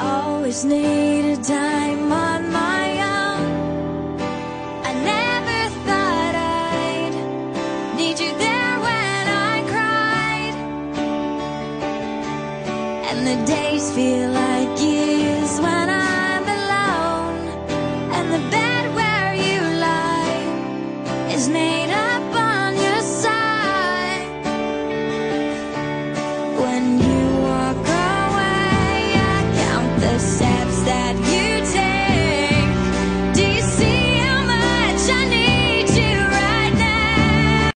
always needed time on my own. I never thought I'd need you there when I cried, and the days feel like years when I'm alone, and the bed where you lie is made up on your side. When you walk away, I count the steps that